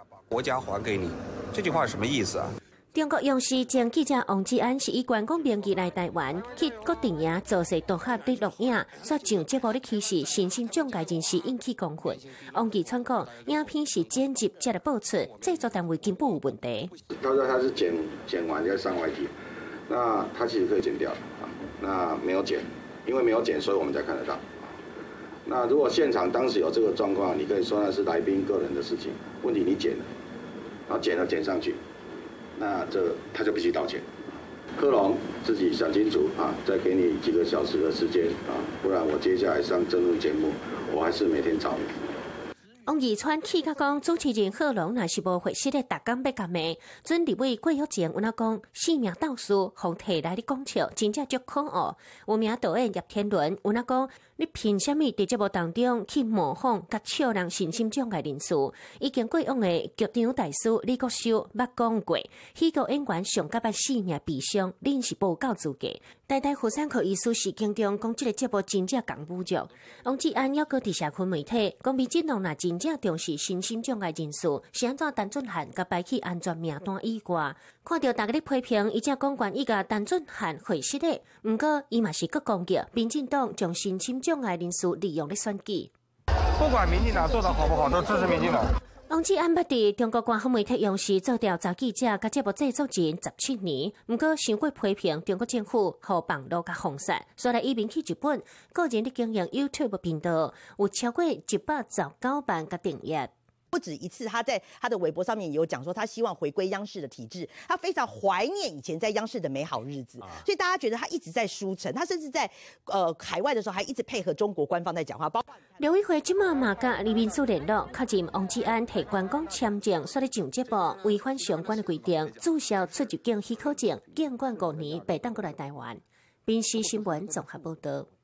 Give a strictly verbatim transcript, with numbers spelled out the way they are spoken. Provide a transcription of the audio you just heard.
国家还给你，这句话什么意思啊？ 中国央视前记者王志安是以员工名义来台湾，去各电影做势导合的录影，说上节目的启示身心障碍人士引起公愤。王志川讲，影片是剪辑才来播出，制作单位根本有问题。 他说他是剪剪完再上外体，那他其实可以剪掉啊，那没有剪，因为没有剪，所以我们才看得到。那如果现场当时有这个状况，你可以说那是来宾个人的事情，问题你剪了，然后剪了剪上去。 那这他就必须道歉，科隆自己想清楚啊，再给你几个小时的时间啊，不然我接下来上政论节目，我还是每天找你。 王义川气甲讲，主持人贺龙若是无会识的，逐工要干咩？准立委郭玉前有那讲，性命倒数，互摕来的讲笑，真正足可恶。有名导演叶天伦有那讲，你凭什么伫节目当中去模仿甲笑人身心障碍人士？已经过往的局长大师李国修捌讲过，戏剧演员上甲把性命悲伤，恁是无够资格。台大妇产科医师是经中讲，这个节目真正讲侮辱。王志安要搁伫社区媒体讲，民进党若真正重视身心障碍人士，是安怎陈俊翰甲排去安全名单以外？看到大家咧批评，伊只公关伊甲陈俊翰会失的，毋过伊嘛是搁攻击民进党将身心障碍人士利用咧选举。 不管民进党做得好不好，都支持民进党。 王志安捌伫中国官方媒体央视做调查记者，甲节目制作人十七年，毋过伤过批评中国政府互网络甲封杀，所以移民去日本，个人咧经营 YouTube 频道，有超过一百十九万个订阅。 不止一次，他在他的微博上面也有讲说，他希望回归央视的体制，他非常怀念以前在央视的美好日子，所以大家觉得他一直在输诚，他甚至在呃海外的时候还一直配合中国官方在讲话。包括刘委会即马嘛甲李明书联络，确认王志安摕员工签证，说咧上节目违反相关的规定，注销出入境许可证，监管五年，袂当过来台湾。民视新闻综合报道。